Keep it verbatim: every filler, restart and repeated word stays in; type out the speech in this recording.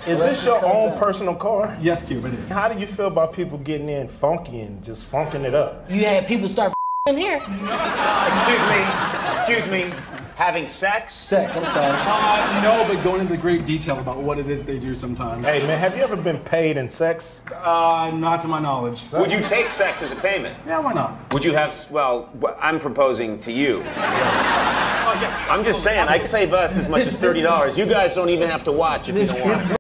Is this your own personal car? Yes, Cube, it is. How do you feel about people getting in funky and just funking it up? You had people start in here. Excuse me, excuse me, having sex? Sex, I'm sorry. Uh, no, but going into great detail about what it is they do sometimes. Hey man, have you ever been paid in sex? Uh, not to my knowledge. Would you take sex as a payment? Yeah, why not? Would you have, well, wh- I'm proposing to you. Oh, yes. I'm just saying, I'd save us as much as thirty dollars. You guys don't even have to watch if you don't want to.